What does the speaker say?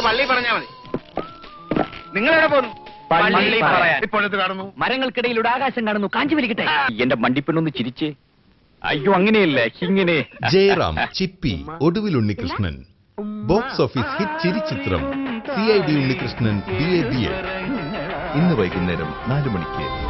പള്ളി പറഞ്ഞാ മതി. നിങ്ങൾ എവിടെ പോന്നു? പള്ളി പറയാൻ ഇപ്പോഴത്തെ കാണുന്നു. മരങ്ങൾക്കിടയിലൂടെ ആകാശം കാണുന്നു. കാഞ്ചി വലിക്കട്ടെ. എന്റെ മണ്ടിപ്പെണ്ണൊന്ന് ചിരിച്ചേ. അയ്യോ, അങ്ങനെയല്ല, ഇങ്ങനെ. ജയറാം, ചിപ്പി, ഒടുവിൽ ഉണ്ണികൃഷ്ണൻ. ബോക്സ് ഓഫീസ് ഹിറ്റ് ചിരിച്ചിത്രം CID ഉണ്ണികൃഷ്ണൻ BA ഇന്ന് വൈകുന്നേരം 4 മണിക്ക്.